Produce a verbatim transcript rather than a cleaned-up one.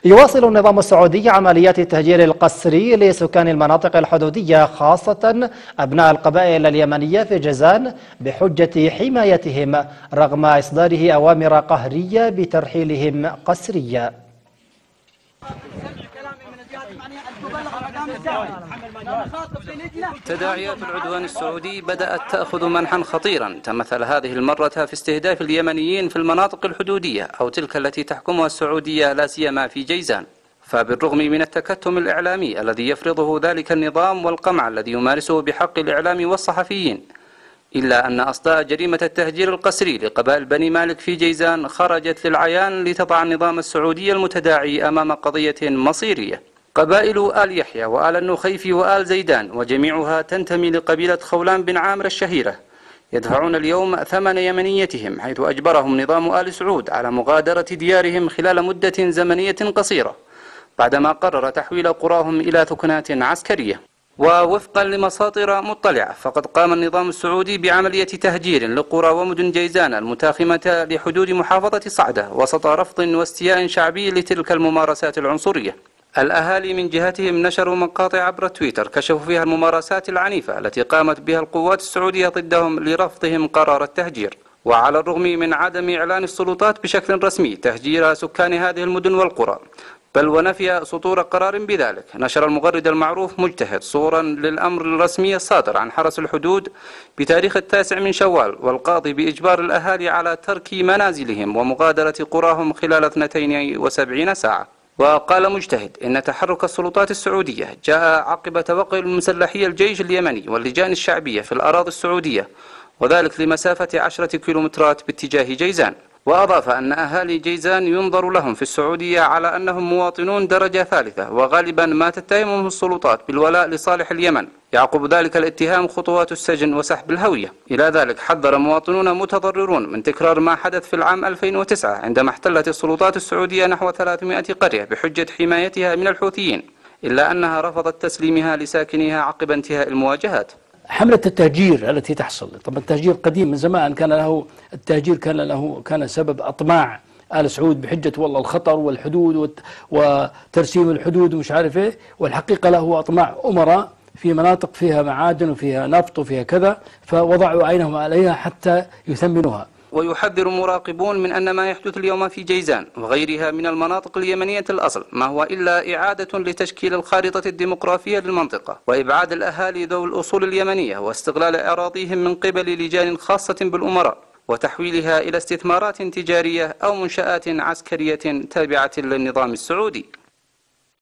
يواصل النظام السعودي عمليات التهجير القسري لسكان المناطق الحدودية خاصة أبناء القبائل اليمنية في جيزان بحجة حمايتهم رغم إصداره أوامر قهرية بترحيلهم قسريا. تداعيات العدوان السعودي بدأت تأخذ منحا خطيرا تمثل هذه المرة في استهداف اليمنيين في المناطق الحدودية أو تلك التي تحكمها السعودية لا سيما في جيزان. فبالرغم من التكتم الإعلامي الذي يفرضه ذلك النظام والقمع الذي يمارسه بحق الإعلام والصحفيين، إلا أن أصداء جريمة التهجير القسري لقبائل بني مالك في جيزان خرجت للعيان لتضع النظام السعودي المتداعي أمام قضية مصيرية. قبائل آل يحيى وآل النخيف وآل زيدان وجميعها تنتمي لقبيلة خولان بن عامر الشهيرة يدفعون اليوم ثمن يمنيتهم، حيث أجبرهم نظام آل سعود على مغادرة ديارهم خلال مدة زمنية قصيرة بعدما قرر تحويل قراهم إلى ثكنات عسكرية. ووفقا لمصادر مطلعة فقد قام النظام السعودي بعملية تهجير لقرى ومدن جيزان المتاخمة لحدود محافظة صعدة وسط رفض واستياء شعبي لتلك الممارسات العنصرية. الأهالي من جهتهم نشروا مقاطع عبر تويتر كشفوا فيها الممارسات العنيفة التي قامت بها القوات السعودية ضدهم لرفضهم قرار التهجير. وعلى الرغم من عدم إعلان السلطات بشكل رسمي تهجير سكان هذه المدن والقرى بل ونفي سطور قرار بذلك، نشر المغرد المعروف مجتهد صورا للأمر الرسمي الصادر عن حرس الحدود بتاريخ التاسع من شوال والقاضي بإجبار الأهالي على ترك منازلهم ومغادرة قراهم خلال اثنتين وسبعين ساعة. وقال مجتهد إن تحرك السلطات السعودية جاء عقب توقع المسلحي الجيش اليمني واللجان الشعبية في الأراضي السعودية، وذلك لمسافة عشرة كيلومترات باتجاه جيزان. وأضاف أن أهالي جيزان ينظر لهم في السعودية على أنهم مواطنون درجة ثالثة، وغالبا ما تتهمهم السلطات بالولاء لصالح اليمن، يعقب ذلك الاتهام خطوات السجن وسحب الهوية. إلى ذلك حذر مواطنون متضررون من تكرار ما حدث في العام ألفين وتسعة عندما احتلت السلطات السعودية نحو ثلاثمائة قرية بحجة حمايتها من الحوثيين، إلا أنها رفضت تسليمها لساكنيها عقب انتهاء المواجهات. حملة التهجير التي تحصل، طبعا التهجير قديم من زمان كان له، التهجير كان له كان سبب أطماع آل سعود بحجة والله الخطر والحدود وترسيم الحدود ومش عارف ايه، والحقيقة له أطماع أمراء في مناطق فيها معادن وفيها نفط وفيها كذا، فوضعوا عينهم عليها حتى يثمنوها. ويحذر مراقبون من أن ما يحدث اليوم في جيزان وغيرها من المناطق اليمنية الأصل ما هو إلا إعادة لتشكيل الخارطة الديمقراطية للمنطقة وإبعاد الأهالي ذوي الأصول اليمنية واستغلال أراضيهم من قبل لجان خاصة بالأمراء وتحويلها إلى استثمارات تجارية أو منشآت عسكرية تابعة للنظام السعودي.